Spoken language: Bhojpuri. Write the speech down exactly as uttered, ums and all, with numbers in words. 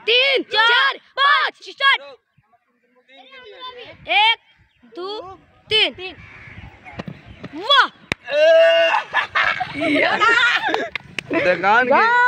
तीन चार पाँच स्टार्ट। एक दो तीन। वाह दुकान